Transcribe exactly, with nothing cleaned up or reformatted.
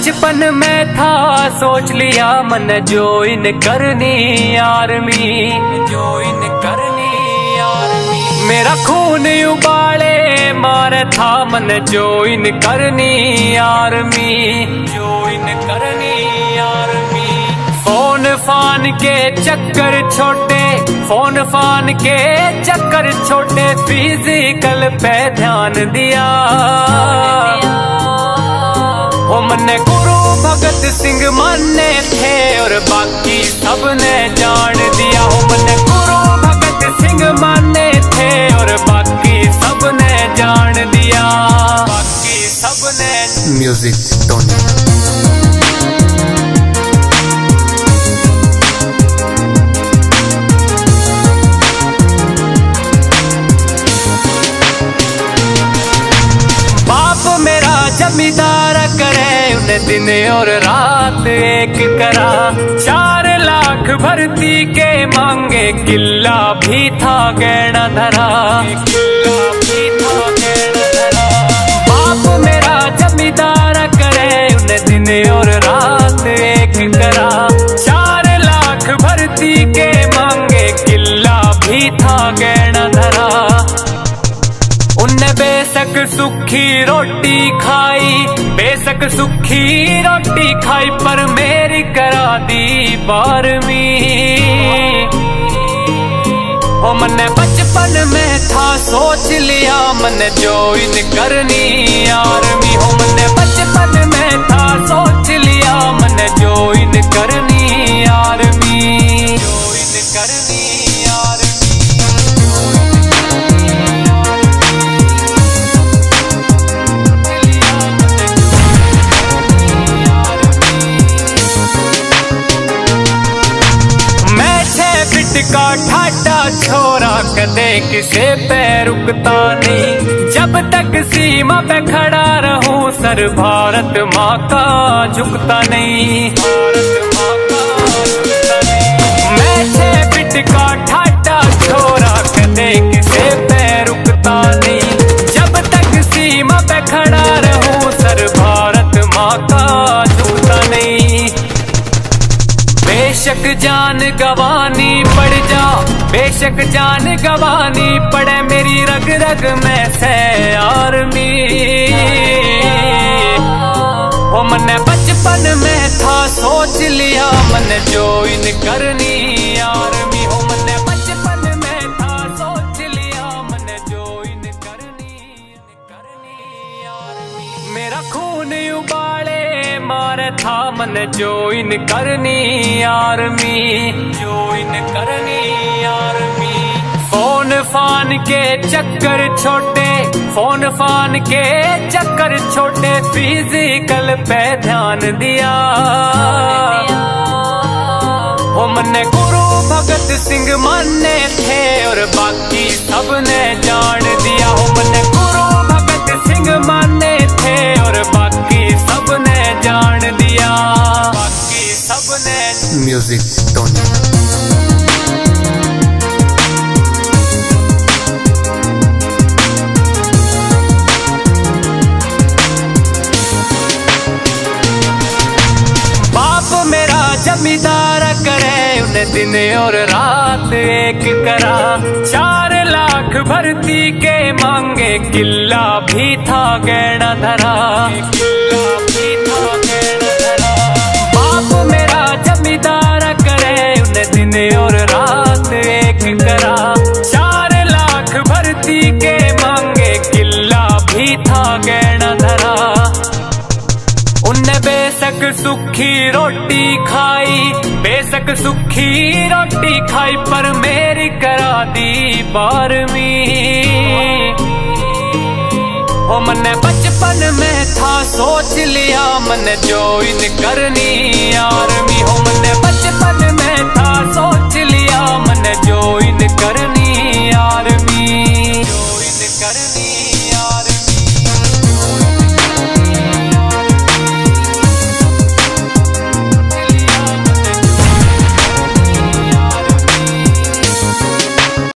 बचपन में था सोच लिया मन ज्वाइन करनी आर्मी, ज्वाइन करनी आर्मी। मेरा खून उबाले मारे था मन ज्वाइन करनी आर्मी, ज्वाइन करनी आर्मी। फोन फान के चक्कर छोटे, फोन फान के चक्कर छोटे, फिजिकल पे ध्यान दिया। ओ मन्ने गुरु भगत सिंह माने थे और बाकी सबने जान दिया। ओ मन्ने गुरु भगत सिंह माने थे और बाकी सबने जान दिया, बाकी सबने। Music Tony. जमींदार करे उन्हें दिन और रात एक करा, चार लाख भर्ती के मांगे किला भी था गहना धरा, किला भी था गहना धरा। बाप मेरा जमींदार करे उन्हें दिन और रात एक करा, चार लाख भर्ती के मांगे किला भी था गहना धरा। उन्ने बेशक सुखी रोटी खाई, बेशक सुखी रोटी खाई, पर मेरी करा दी बारहवीं। ओ मन्ने बचपन में था सोच लिया मन ज्वाइन करनी आर्मी। ओ मन्ने बचपन में था सोच लिया मन ज्वाइन करनी आर्मी, ज्वाइन करनी आर्मी। का ठाटा छोरा कदे किसे पे रुकता नहीं, जब तक सीमा पे खड़ा रहूं सर भारत माँ का झुकता नहीं, भारत माँ का झुकता नहीं। मैं छह फिट का ठाटा छोरा कदे किसे पे रुकता नहीं, जब तक सीमा पे खड़ा रहूं सर भारत माँ का झुकता नहीं। बेशक जान गवानी पड़ जा, बेशक जान गवानी पड़े, मेरी रग रग में से आर्मी। ओ मन्ने बचपन में था सोच लिया मन ज्वाइन करनी आर्मी। ओ मन्ने बचपन में था सोच लिया मन ज्वाइन करनी करनी आर्मी। मेरा खून उबाले मारे था मन ज्वाइन करनी आर्मी, ज्वाइन करनी आर्मी। फोन फान के चक्कर छोटे, फोन फान के चक्कर छोटे, फिजिकल पे ध्यान दिया। ओ मन्ने गुरु भगत सिंह माने थे और बाकी सबने जान दिया। ओ मन्ने गुरु भगत सिंह माने थे और बाकी सबने जान दिया, बाकी सबने। Music Tony. बाप मेरा जमींदार करे उन्हें दिन और रात एक करा, चार लाख भर्ती के मांगे किला भी था गहना धरा, किला भी था गहना धरा। बाप मेरा जमींदार करे उन्हें दिन और रात एक करा, चार लाख भर्ती के मांगे किला भी था गहना धरा। उन्ने बेशक सुखी रोटी खाई, बेशक सुखी रोटी खाई, पर मेरी करा दी बारहवीं। ओ मन्ने बचपन में था सोच लिया मन ज्वाइन करनी आर्मी। ओ मन्ने बचपन में था सोच